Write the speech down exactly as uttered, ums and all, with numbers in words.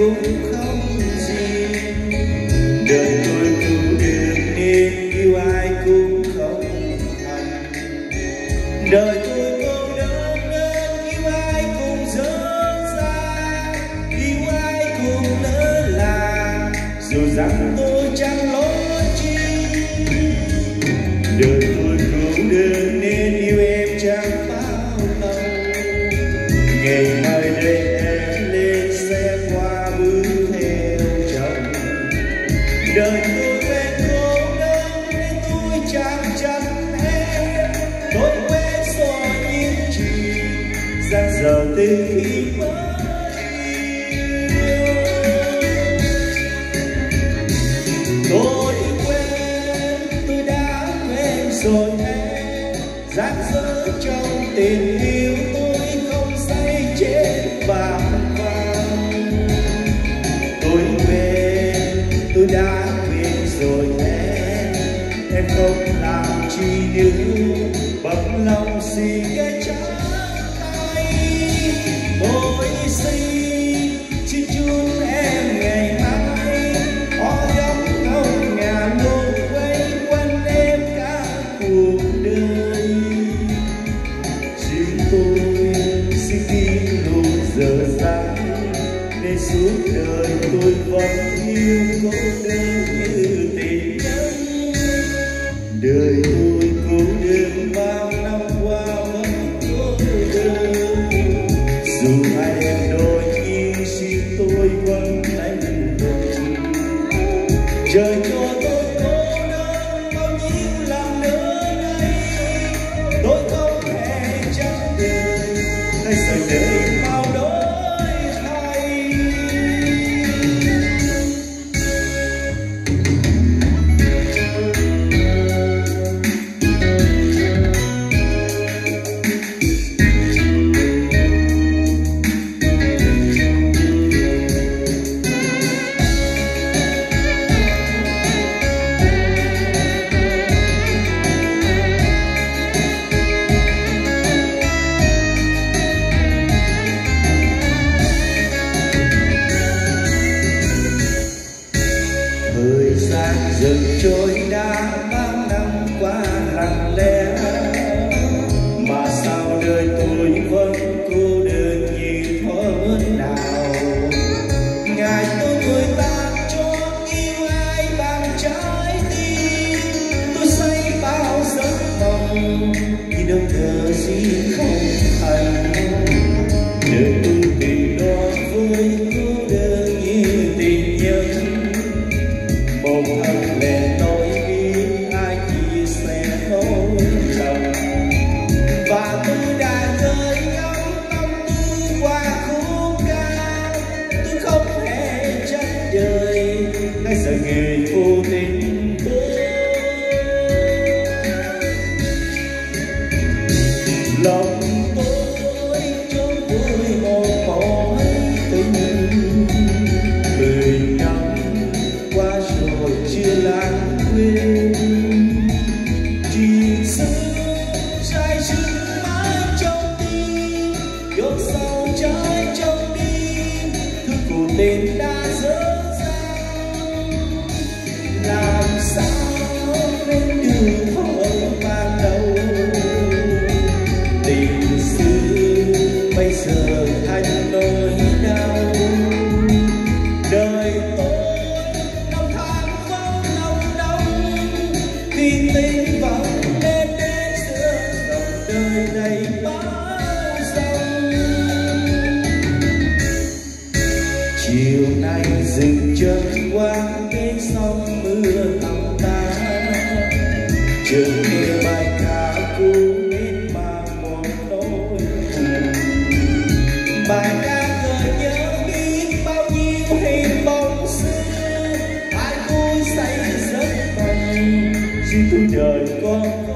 cũng không gì. Đời tôi cũng được nên yêu ai cũng không thành. Đời tôi cô đơn nên yêu ai cũng dở dang, yêu ai cũng lỡ làng, dù rằng tôi chẳng lỗi chi. Đời tôi cũng đơn nên yêu em chẳng bao lâu, ngày mai đây em lên xe qua bước theo chồng. Đời tôi quen cô đơn nên tôi chẳng trách em, tôi quen rồi những chuyện dang dở từ khi mới yêu. Tôi quen, tôi đã quen rồi em, dang dở trong tình yêu tôi không say chết bàng hoàng. Tôi quen, tôi đã quên rồi em, em không làm chi nữa bằng lòng gì cái trái tay. Tôi xin xin chúc em ngày mai hoa gấm ngông ngàn luôn quay quanh em cả cuộc đời. Chính tôi xin tin luôn giờ dang nên suốt đời tôi vẫn yêu cô đơn như tình nhân. Đời tôi cô đơn bao năm qua vẫn cô đơn, dù hai em đôi khi xin tôi vẫn lạnh lùng. Trời cho tôi cô đơn bao nhiêu lần nữa đây, tôi không thể chấp đời hay sợ đời bao đổi thay. Thời gian dần trôi đã bao năm qua lặng lẽ, mà sao đời tôi vẫn cô đơn như thuở nào. Ngày tôi người ta cho yêu ai bằng trái tim, tôi say bao giấc mộng nhưng đâu ngờ gì không thành. Đời tôi tình đó với cô đơn như tình nhân, một thằng lẻ tôi biết ai chia sẻ nỗi lòng. Và tôi đã rơi ngắm tâm tư qua khúc ca, tôi không hề trách đời hay sợ người vô tình tôi. Lòng tôi trốn vui một mỏi tình, mười năm qua rồi chưa lãng quên. Chuyện xưa trái chừng mãi trong tim, dốt sâu trái trong tim, thứ của tình đã dở dang. Làm sao quên được hồi ban đầu, tình xưa bây giờ thành nỗi đau. Đời tôi năm tháng không nồng nông, khi tình vẫn đến đến giữa dòng đời này bão giông. Chiều nay dừng chân qua bên sông mưa thầm ta, chợt nghe bài ca cũ nên mang một nỗi buồn. Bài ca gợi nhớ biết bao nhiêu hình bóng xưa, ai vui say giấc mộng, chỉ tôi đời con.